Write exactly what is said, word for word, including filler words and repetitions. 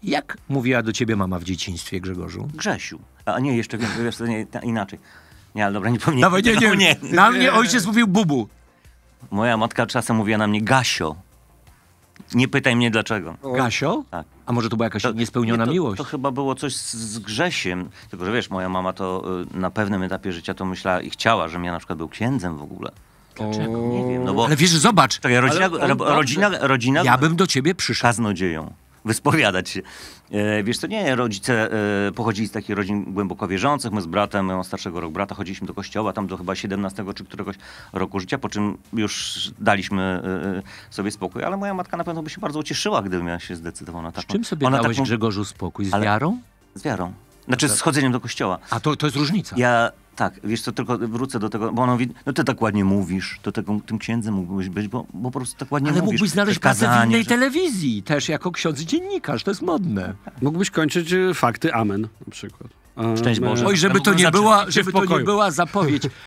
Jak mówiła do ciebie mama w dzieciństwie, Grzegorzu? Grzesiu. A nie, jeszcze wiem, wiesz, to nie, inaczej. Nie, ale dobra, nie powinienem. Dawaj, nie, nie, nie. Na mnie ojciec mówił bubu. Moja matka czasem mówiła na mnie Gasio. Nie pytaj mnie dlaczego. Gasio? Tak. A może to była jakaś To, niespełniona nie, to, miłość? To chyba było coś z, z Grzesiem. Tylko, że wiesz, moja mama to y, na pewnym etapie życia to myślała i chciała, żebym ja na przykład był księdzem w ogóle. Dlaczego? Nie wiem, no bo... Ale wiesz, zobacz. Czekaj, rodzina, Ale on ro, bardzo- rodzina, rodzina Ja bym do ciebie przyszedł. kaznodzieją. Wyspowiadać się. E, wiesz co, nie, rodzice e, pochodzili z takich rodzin głęboko wierzących. My z bratem, ja mam starszego rok brata, chodziliśmy do kościoła tam do chyba siedemnastego czy któregoś roku życia, po czym już daliśmy e, sobie spokój. Ale moja matka na pewno by się bardzo ucieszyła, gdybym ja się zdecydował na Z taką... czym sobie ona dałeś, taką- Grzegorzu, spokój? Z Ale- wiarą? Z wiarą. Znaczy z chodzeniem do kościoła. A to, to jest różnica. Ja, tak, wiesz co, tylko wrócę do tego, bo ona mówi, no ty tak ładnie mówisz, to tego, tym księdzem mógłbyś być, bo, bo po prostu tak ładnie Ale mówisz. mógłbyś znaleźć Że pracę w kazanie, innej że- telewizji, też jako ksiądz i dziennikarz, to jest modne. Mógłbyś kończyć y, fakty amen na przykład. A, Szczęść my- Boże. Oj, żeby to mógłbym nie zacząć była, się żeby w to nie pokoju. była zapowiedź.